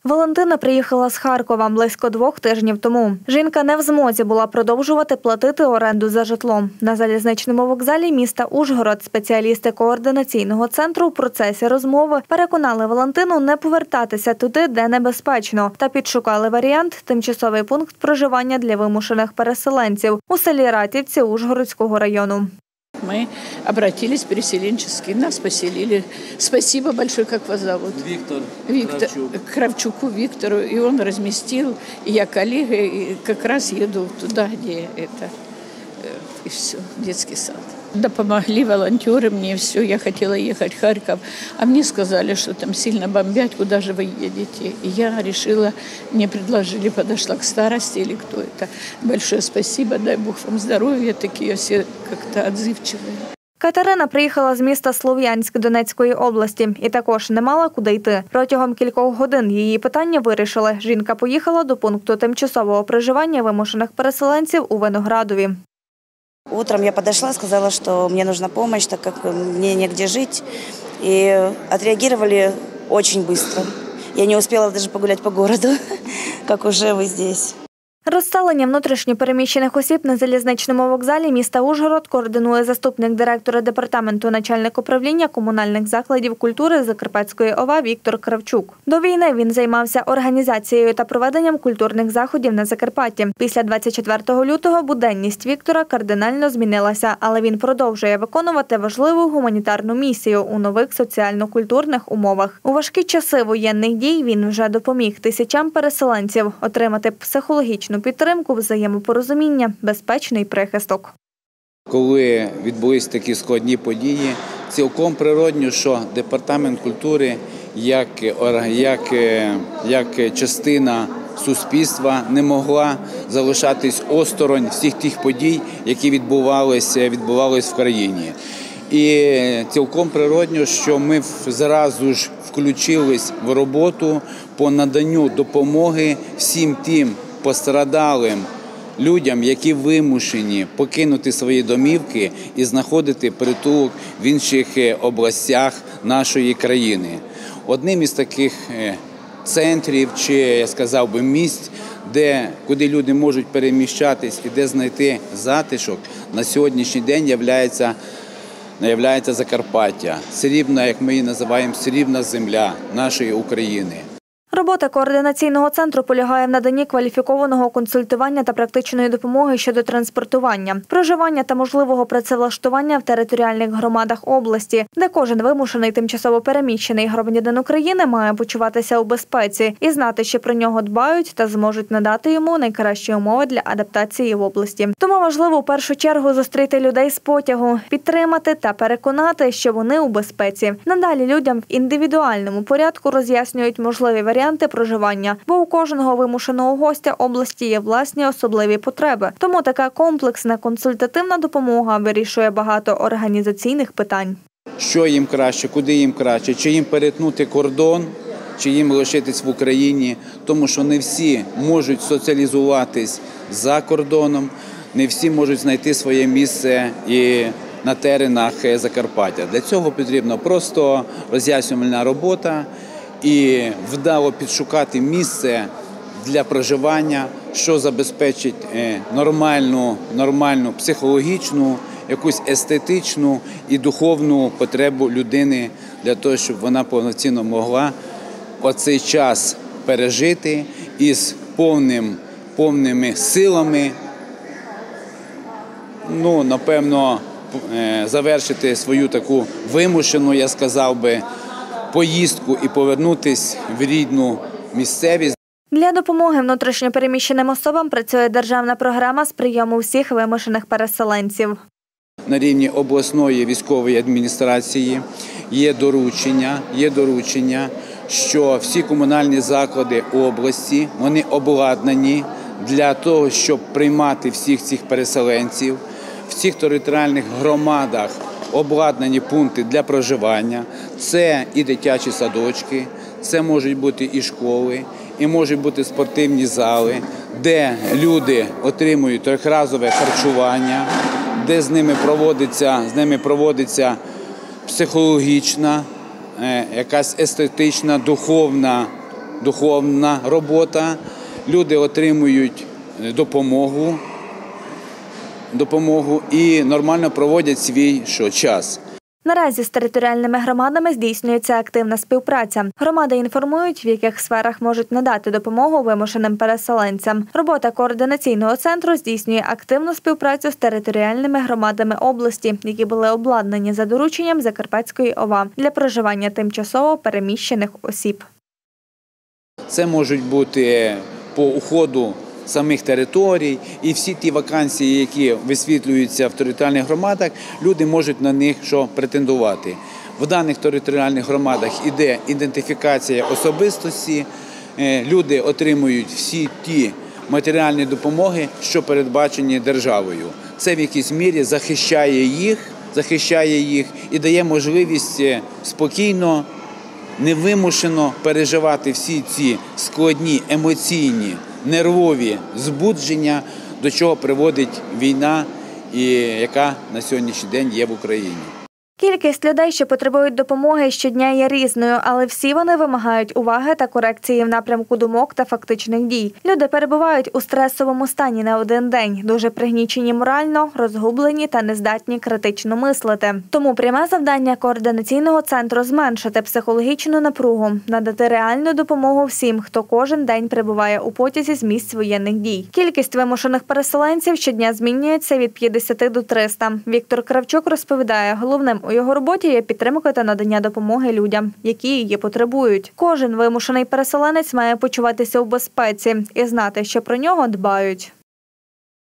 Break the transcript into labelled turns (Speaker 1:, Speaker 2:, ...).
Speaker 1: Валентина приїхала з Харкова близько 2 тижнів тому. Жінка не в змозі була продовжувати платити оренду за житло. На залізничному вокзалі міста Ужгород спеціалісти координаційного центру у процесі розмови переконали Валентину не повертатися туди, де небезпечно, та підшукали варіант – тимчасовий пункт проживання для вимушених переселенців у селі Ратівці Ужгородського району.
Speaker 2: Мы обратились переселенчески, нас поселили. Спасибо большое, как вас зовут?
Speaker 3: Виктор.
Speaker 2: Кравчуку Виктору. И он разместил, и я коллега, и как раз еду туда, где это, и все, детский сад. Да помогли волонтеры мне, все, я хотела ехать в Харьков, а мне сказали, что там сильно бомбят, куда же вы едете. И я решила, мне предложили, подошла к старости или кто это. Большое спасибо, дай Бог вам здоровья, такие все как-то отзывчивые.
Speaker 1: Катерина приїхала з міста Слов'янськ Донецької області і також не мала куди йти. Протягом кількох годин її питання вирішили. Жінка поїхала до пункту тимчасового проживання вимушених переселенців у Виноградові.
Speaker 4: Утром я подошла, сказала, что мне нужна помощь, так как мне негде жить. И отреагировали очень быстро. Я не успела даже погулять по городу, как уже вы здесь.
Speaker 1: Розселення внутрішньо переміщених осіб на залізничному вокзалі міста Ужгород координує заступник директора департаменту начальник управління комунальних закладів культури Закарпатської ОВА Віктор Кравчук. До війни він займався організацією та проведенням культурних заходів на Закарпатті. Після 24 лютого буденність Віктора кардинально змінилася, але він продовжує виконувати важливу гуманітарну місію у нових соціально-культурних умовах. У важкі часи воєнних дій він вже допоміг тисячам переселенців отримати психологічну підтримку, взаємопорозуміння, безпечний прихисток.
Speaker 3: Коли відбулись такі складні події, цілком природно, що департамент культури як частина суспільства не могла залишатись осторонь всіх тих подій, які відбувались в країні. І цілком природно, що ми зразу ж включились в роботу по наданню допомоги всім тим постраждалим людям, які вимушені покинути свої домівки і знаходити притулок в інших областях нашої країни. Одним із таких центрів, чи, я сказав би, місць, куди люди можуть переміщатись і де знайти затишок, на сьогоднішній день являється Закарпаття. Срібна, як ми її називаємо, срібна земля нашої України.
Speaker 1: Робота координаційного центру полягає в наданні кваліфікованого консультування та практичної допомоги щодо транспортування, проживання та можливого працевлаштування в територіальних громадах області, де кожен вимушений тимчасово переміщений громадянин України має почуватися у безпеці і знати, що про нього дбають та зможуть надати йому найкращі умови для адаптації в області. Тому важливо в першу чергу зустріти людей з потягу, підтримати та переконати, що вони у безпеці. Надалі людям в індивідуальному порядку роз'яснюють можливі варіанти проживання, бо у кожного вимушеного гостя області є власні особливі потреби. Тому така комплексна консультативна допомога вирішує багато організаційних питань.
Speaker 3: Що їм краще, куди їм краще, чи їм перетнути кордон, чи їм лишитись в Україні, тому що не всі можуть соціалізуватись за кордоном, не всі можуть знайти своє місце і на теренах Закарпаття. Для цього потрібна просто роз'яснювальна робота і вдало підшукати місце для проживання, що забезпечить нормальну психологічну, якусь естетичну і духовну потребу людини для того, щоб вона повноцінно могла оцей час пережити із повними силами, напевно, завершити свою таку вимушену, я сказав би, поїздку і повернутися в рідну місцевість.
Speaker 1: Для допомоги внутрішньо переміщеним особам працює державна програма з прийому всіх вимушених переселенців.
Speaker 3: На рівні обласної військової адміністрації є доручення, що всі комунальні заклади області, вони обладнані для того, щоб приймати всіх цих переселенців. В цих територіальних громадах обладнані пункти для проживання. Це і дитячі садочки, це можуть бути і школи, і можуть бути спортивні зали, де люди отримують трьохразове харчування, де з ними проводиться психологічна, якась естетична, духовна духовна робота, люди отримують допомогу і нормально проводять свій час.
Speaker 1: Наразі з територіальними громадами здійснюється активна співпраця. Громади інформують, в яких сферах можуть надати допомогу вимушеним переселенцям. Робота координаційного центру здійснює активну співпрацю з територіальними громадами області, які були обладнані за дорученням Закарпатської ОВА для проживання тимчасово переміщених осіб.
Speaker 3: Це можуть бути по уходу самих територій і всі ті вакансії, які висвітлюються в територіальних громадах, люди можуть на них претендувати. В даних територіальних громадах іде ідентифікація особистості, люди отримують всі ті матеріальні допомоги, що передбачені державою. Це в якійсь мірі захищає їх і дає можливість спокійно, невимушено переживати всі ці складні, емоційні, нервові збудження, до чого приводить війна, яка на сьогоднішній день є в Україні.
Speaker 1: Кількість людей, що потребують допомоги, щодня є різною, але всі вони вимагають уваги та корекції в напрямку думок та фактичних дій. Люди перебувають у стресовому стані не один день, дуже пригнічені морально, розгублені та нездатні критично мислити. Тому пряме завдання координаційного центру – зменшити психологічну напругу, надати реальну допомогу всім, хто кожен день перебуває у потязі з місць воєнних дій. Кількість вимушених переселенців щодня змінюється від 50 до 300. Віктор Кравчук розповідає, головним у його роботі є підтримка та надання допомоги людям, які її потребують. Кожен вимушений переселенець має почуватися у безпеці і знати, що про нього дбають.